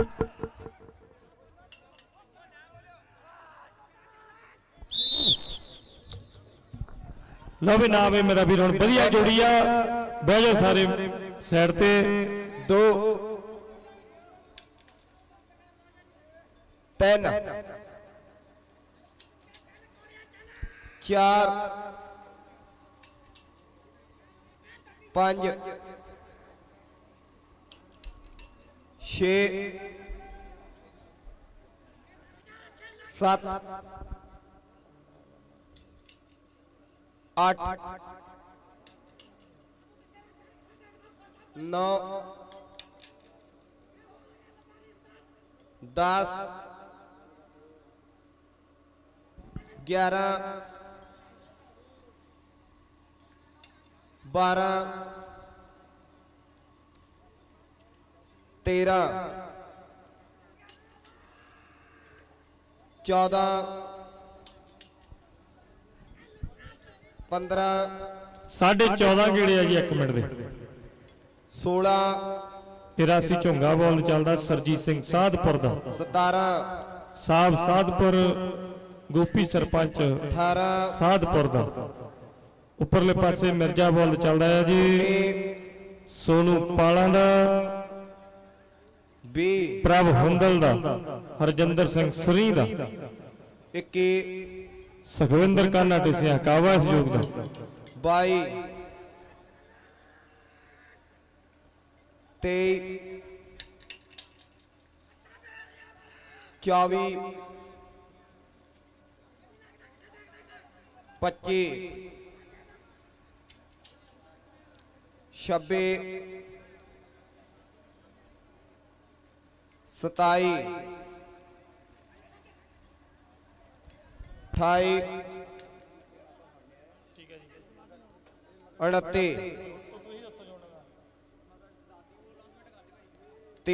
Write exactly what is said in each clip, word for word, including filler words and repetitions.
लो भी ना वे मेरा भी हुण वधिया जोड़ी आ बह जाओ सारे साइड ते दो तीन चार पांच छे सात आठ नौ दस ग्यारह बारह तेरह चौदह पंद्रह साढ़े चौदह गेड़े है जी एक मिनट दे सोलह तिरासी झुंगा बॉल चलता सरजीत सिंह साधपुर का सतारह साहब साधपुर गोपी सरपंच अठारह साधपुर का उपरले पासे मिर्जा बॉल चल रहा है जी सोनू पाला का प्रभ हुंदल का हरजिंदर सिंह सरी का इक्की सुखविंदर काना टिसिया कावा इस योग का बाई तेई चौबी पच्ची छब्बी सताई अठाई उनती ती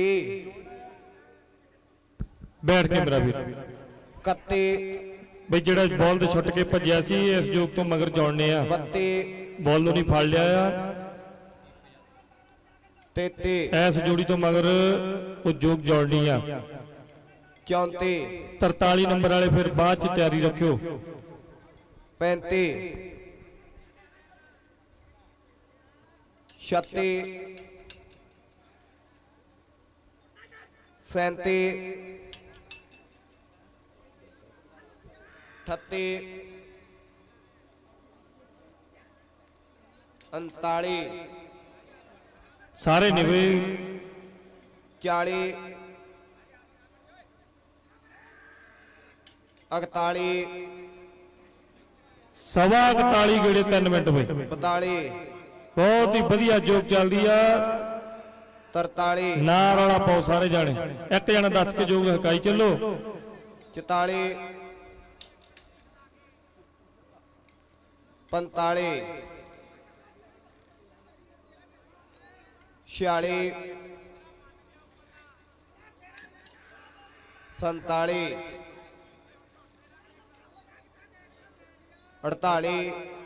बैठ के मेरा भी इकती बई जेड़ा बॉल तो छुट के भजिया सी इस जोग तो मगर जोड़ने आ बत्ती बॉल नूं नहीं फड़ लिया तेती इस जोड़ी तो मगर वो जोग जोड़नी आ चौंती तरताली नंबर वाले फिर बाद च तैयारी रखियो पैंती छत्ती सैंती अठत्ती उनताली सारे निवे चाली इकताली सवा इकताली गेड़े तीन मिनट बई बताली बहुत ही वधिया जोग चलती आ तरताली ना रौला पाओ सारे जाने एक जना दस के जोग हकाई चलो चौताली पंताली छियाली संताली अड़ताली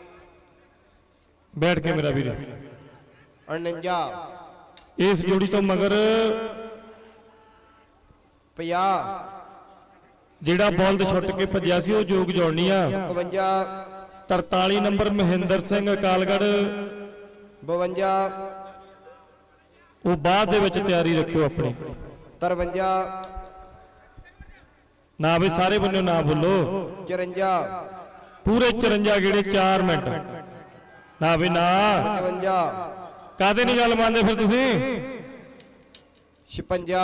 बैठ के मेरा वीर उनंजा इस जोड़ी तो मगर पचास जेड़ा बॉल तो छुट के भजिया सी वो जोग जोड़नी आ इकवंजा तरताली नंबर महेंद्र सिंह अकालगढ़ बवंजा वो बाद दे विच तैयारी रखियो अपनी तरवंजा ना भी सारे बन्नो ना बोलो चरंजा पूरे चरंजा गेड़े चार मिनट ना भी ना पचवंजा कादे नहीं गल मानते फिर तुसी छपंजा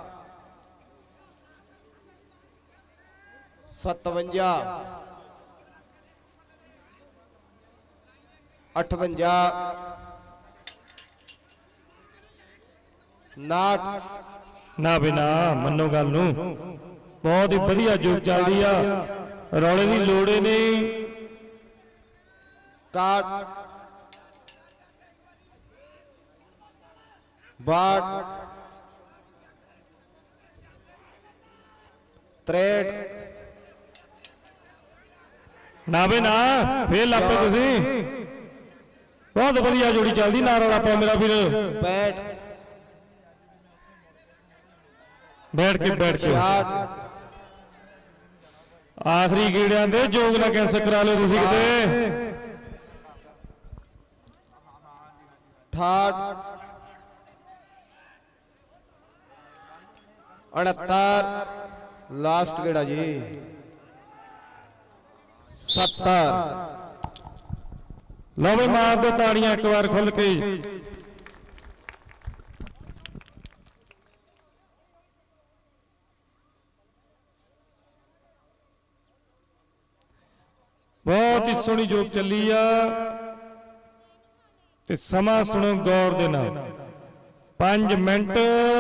सतवंजा अठवंजा नाट ना भी ना मनो गल नूं बहुत ही वधिया जोग चलदी आ रौले दी लोड़ ही नहीं काट बाट त्रेट ना भी ना फिर लापे तुसी बहुत वधिया जोड़ी चलदी ना रौला पाओ मेरा वीर पैठ बैठ के बैठ के छियाठ आखिरी गेड़िया दे जोग ना कैंसल करा लो तुसी किते अठाठ उनहत्तर लास्ट गेड़ा जी सत्तर लो भी मार दो ताड़ियां एक बार खुल के बहुत ही सोहनी जोग चली आ ते समा सुनो गौर दे नाल पांच मिनट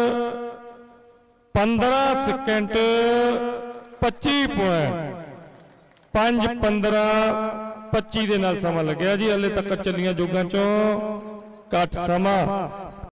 पंद्रह सेकंड पच्ची पॉइंट पांच पंद्रह पच्ची दे नाल समा लग्या जी हले तक चलियां जोगां चों घट समा